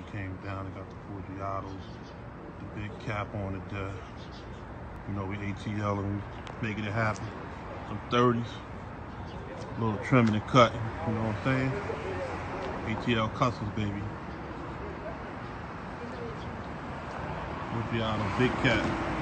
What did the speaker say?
came down and got the Forgiatos, the big cap on it there. You know, we ATL and we making it happen. Some 30s, a little trimming and cutting, you know what I'm saying? ATL Customs, baby. Forgiato, big cap.